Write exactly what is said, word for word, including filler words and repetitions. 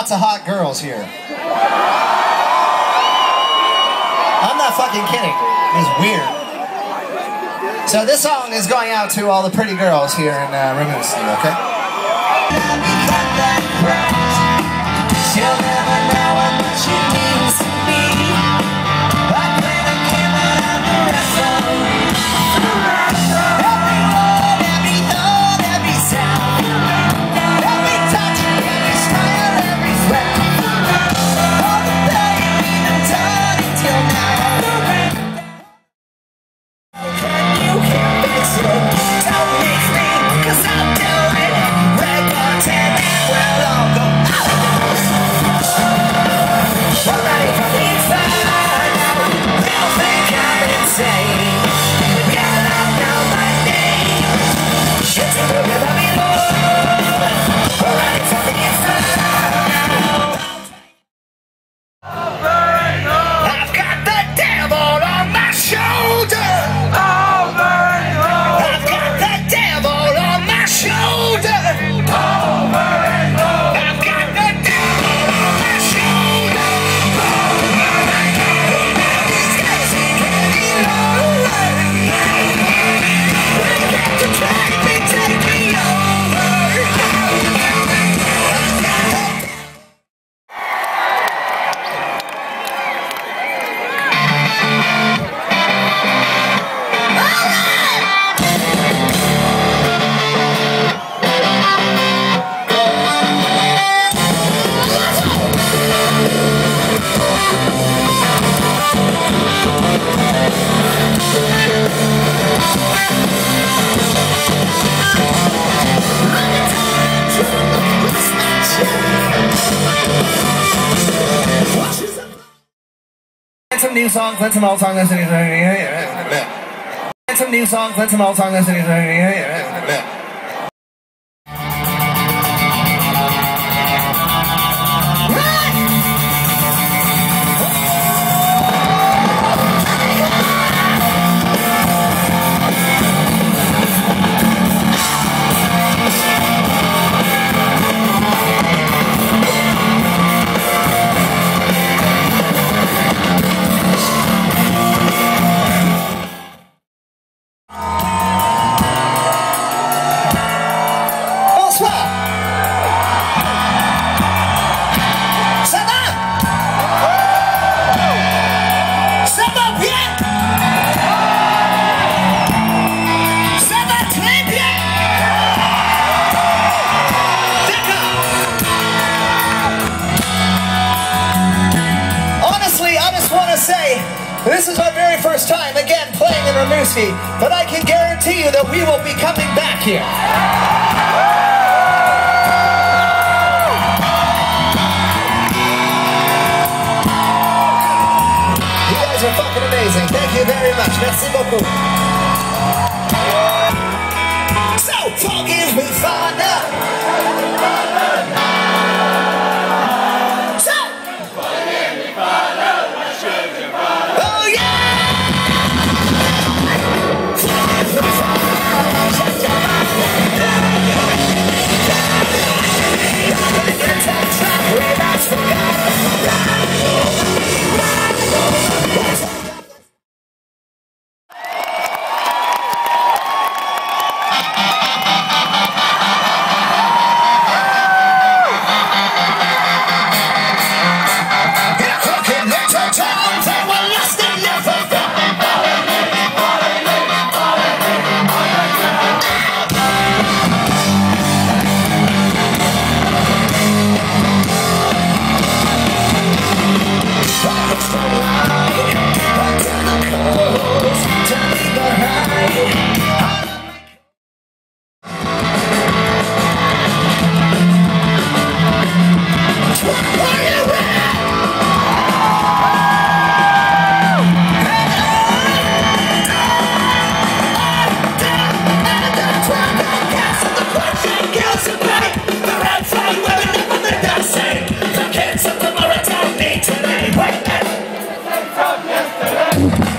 lots of hot girls here. I'm not fucking kidding. It's weird. So this song is going out to all the pretty girls here in uh, Rimouski, okay? She'll never know how much she means to me. I play the game and I'm a referee. Every word, every thought, every sound, every touch, every smile, every frown. All the pain I've done until now. Can you hear this? Don't leave me, 'cause I'll do it. Red button and we'll all go out. We're ready for the inferno. They'll think I'm insane. Yeah, I know my name. Shit to the river below. We're ready for the inferno. I've got the devil on my shoulder. I've got the devil on my shoulder. I've got the devil on my shoulder. These days he can't get over. They got to take me, take me over. Some new songs, let some old songs, listen to some new songs, let some old songs, listen to This is my very first time, again, playing in Rimouski, but I can guarantee you that we will be coming back here. You guys are fucking amazing. Thank you very much. Merci beaucoup. So, forgive me, Father. So, forgive me, Father. Wait,